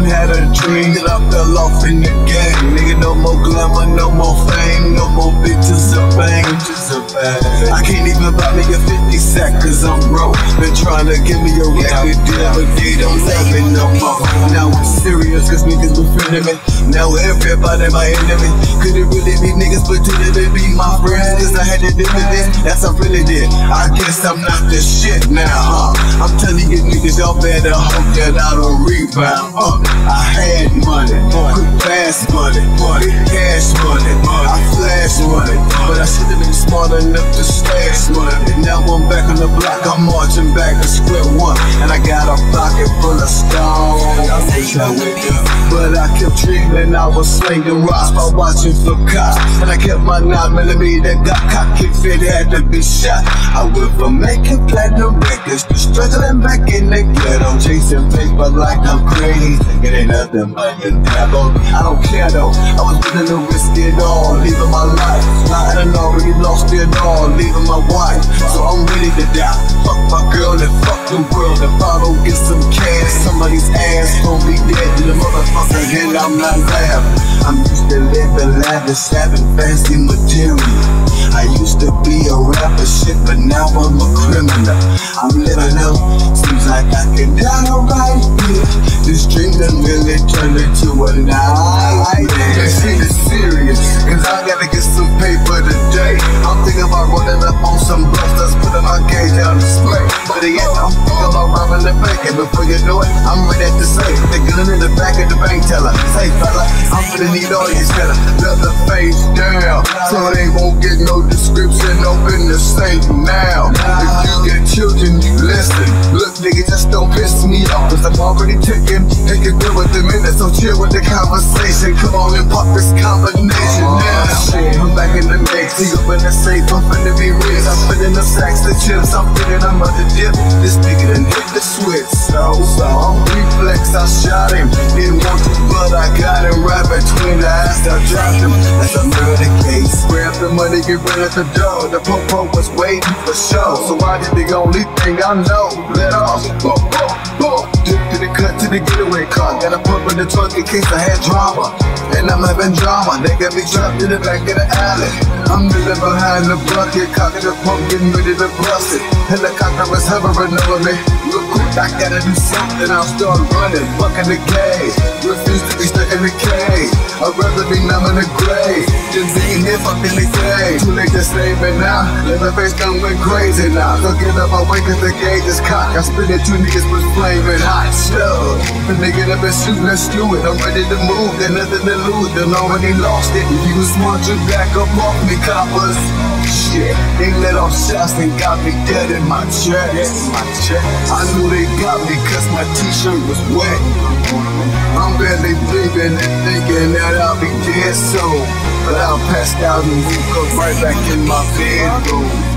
had a dream that I fell off in the game. Nigga, no more glamour, no more fame, no more bitches or bang. I can't even buy me a 50 sack cause I'm broke. Been trying to give me a record deal, but they don't love me no more. Now it's serious cause niggas befriending me. Now everybody my enemy. Could it really be niggas pretending to be my friends? Cause I had to do with this, that's I really did. I guess I'm not the shit now, huh? I'm telling you niggas, y'all better hope that I don't rebound. I had money, quick fast money, big cash money, I flash money, but I should've been smart enough to stash money. Now I'm back on the block, I'm marching back to square one, and I got a pocket full of stones. But I kept dreaming I was slinging rocks by watching for cops, and I kept my 9mm got cocked, if it had to be shot. I went from making platinum records to struggling back in the ghetto, chasing paper like I'm crazy. It ain't nothing but the devil. I don't care though, I was willing to risk it all, leaving my life. I had already lost it all, leaving my wife, so I'm ready to die. Fuck my girl and fuck the world. If I don't get some cash, somebody's ass gon' be dead to the motherfucker, and I'm not laughing. I'm used to living lavish, having fancy material. I used to be a rapper shit, but now I'm a criminal. I'm living up, seems like I can die right here. This dream done really turned into a nightmare. This shit is serious, cause I gotta get some paper today. I'm thinking about running up on some busters, putting my gauge down display. But again, I'm thinking about robbing the bank, and before you know it, I'm ready to say the gun in the back of the bank teller. Say fella, I'm gonna need all these fellas. Let the face down, so they won't get no description. Open the safe now. If you get children, you listen. Look, nigga, just don't piss me off, cause I'm already ticking. Take it good with the minutes, so chill with the conversation. Come on and pop this combination now. Shit, I'm back in the mix. He open the safe, I'm finna be rich. I'm putting the sacks, the chips, I'm thinking I'm about to dip. This nigga done hit the switch, so I'm reflex, I shot him. Didn't want to, but I got him right between the eyes. I dropped him, that's a murder case. Grab the money, get rid of the dough. The popo was waiting for show, so I did the only thing I know. Let off, boom, boom, boom. Dip to the cut to the getaway car. Got a pump in the trunk in case I had drama, and I'm having drama. They got me trapped in the back of the alley. I'm living behind the bucket, cocking the pump, getting ready to bust it. Helicopter was hovering over me. Real quick, I gotta do something. I'll start running, bucking the cage. Refuse to be stuck in the cage. I'd rather be numb in the grave than being here fucking the cage. Too late to save it now. Let my face done went crazy now. Don't get up, I wake cause the gauge is cocked. I spit it, 2 niggas was flaming hot stuff. The nigga that been shooting, let's do it. I'm ready to move, there's nothing to lose. Done already lost it. If you was smart, you back up off me, coppers. Shit, they let off shots and got me dead in my chest. I knew they got me cause my t-shirt was wet. I'm barely breathing and thinking that I'll be dead soon, but I'll pass out and woke up right back in my bedroom.